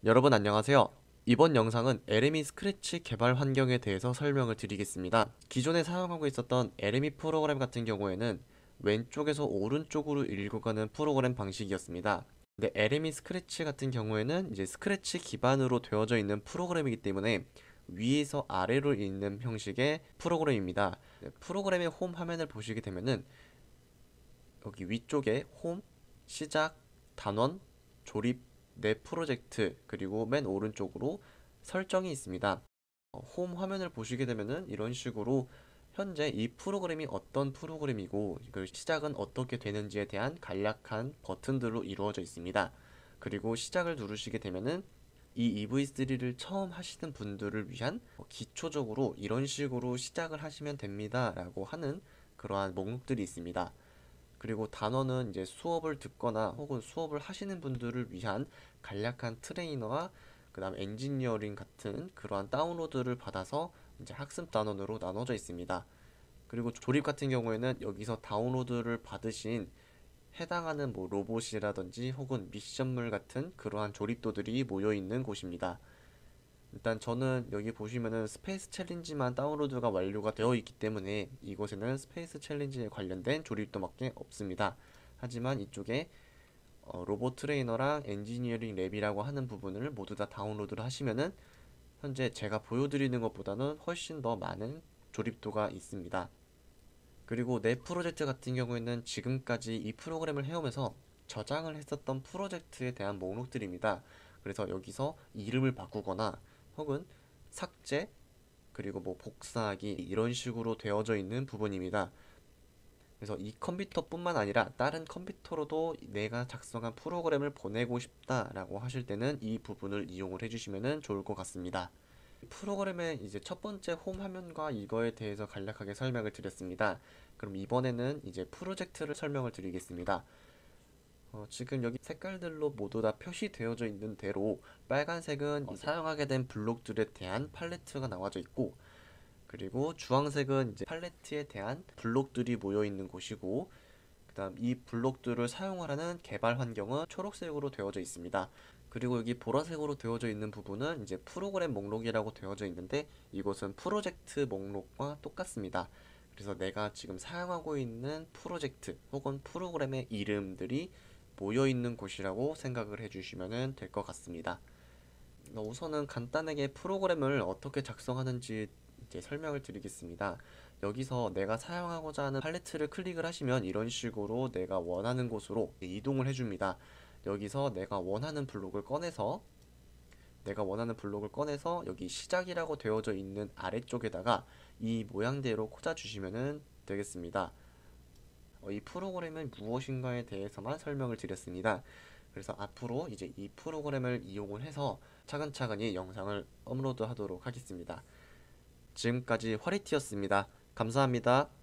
여러분 안녕하세요. 이번 영상은 LME 스크래치 개발 환경에 대해서 설명을 드리겠습니다. 기존에 사용하고 있었던 LME 프로그램 같은 경우에는 왼쪽에서 오른쪽으로 읽어가는 프로그램 방식이었습니다. 근데 LME 스크래치 같은 경우에는 이제 스크래치 기반으로 되어져 있는 프로그램이기 때문에 위에서 아래로 읽는 형식의 프로그램입니다. 프로그램의 홈 화면을 보시게 되면은 여기 위쪽에 홈, 시작, 단원, 조립, 내 프로젝트, 그리고 맨 오른쪽으로 설정이 있습니다. 홈 화면을 보시게 되면은 이런 식으로 현재 이 프로그램이 어떤 프로그램이고 그 시작은 어떻게 되는지에 대한 간략한 버튼들로 이루어져 있습니다. 그리고 시작을 누르시게 되면은 이 EV3를 처음 하시는 분들을 위한 기초적으로 이런 식으로 시작을 하시면 됩니다 라고 하는 그러한 목록들이 있습니다. 그리고 단원은 이제 수업을 듣거나 혹은 수업을 하시는 분들을 위한 간략한 트레이너와 그다음 엔지니어링 같은 그러한 다운로드를 받아서 이제 학습 단원으로 나눠져 있습니다. 그리고 조립 같은 경우에는 여기서 다운로드를 받으신 해당하는 뭐 로봇이라든지 혹은 미션물 같은 그러한 조립도들이 모여 있는 곳입니다. 일단 저는 여기 보시면은 스페이스 챌린지만 다운로드가 완료가 되어 있기 때문에 이곳에는 스페이스 챌린지에 관련된 조립도밖에 없습니다. 하지만 이쪽에 로봇 트레이너랑 엔지니어링 랩이라고 하는 부분을 모두 다 다운로드를 하시면은 현재 제가 보여드리는 것보다는 훨씬 더 많은 조립도가 있습니다. 그리고 내 프로젝트 같은 경우에는 지금까지 이 프로그램을 해오면서 저장을 했었던 프로젝트에 대한 목록들입니다. 그래서 여기서 이름을 바꾸거나 혹은 삭제 그리고 뭐 복사하기 이런 식으로 되어져 있는 부분입니다. 그래서 이 컴퓨터뿐만 아니라 다른 컴퓨터로도 내가 작성한 프로그램을 보내고 싶다라고 하실 때는 이 부분을 이용을 해주시면 좋을 것 같습니다. 프로그램의 이제 첫 번째 홈 화면과 이거에 대해서 간략하게 설명을 드렸습니다. 그럼 이번에는 이제 프로젝트를 설명을 드리겠습니다. 지금 여기 색깔들로 모두 다 표시되어져 있는 대로 빨간색은 사용하게 된 블록들에 대한 팔레트가 나와져 있고, 그리고 주황색은 이제 팔레트에 대한 블록들이 모여 있는 곳이고, 그다음 이 블록들을 사용하라는 개발 환경은 초록색으로 되어져 있습니다. 그리고 여기 보라색으로 되어져 있는 부분은 이제 프로그램 목록이라고 되어져 있는데 이곳은 프로젝트 목록과 똑같습니다. 그래서 내가 지금 사용하고 있는 프로젝트 혹은 프로그램의 이름들이 모여 있는 곳이라고 생각을 해주시면 될 것 같습니다. 우선은 간단하게 프로그램을 어떻게 작성하는지 이제 설명을 드리겠습니다. 여기서 내가 사용하고자 하는 팔레트를 클릭을 하시면 이런 식으로 내가 원하는 곳으로 이동을 해줍니다. 여기서 내가 원하는 블록을 꺼내서 여기 시작이라고 되어져 있는 아래쪽에다가 이 모양대로 꽂아주시면 되겠습니다. 이 프로그램은 무엇인가에 대해서만 설명을 드렸습니다. 그래서 앞으로 이제 이 프로그램을 이용을 해서 차근차근히 영상을 업로드 하도록 하겠습니다. 지금까지 화리티였습니다. 감사합니다.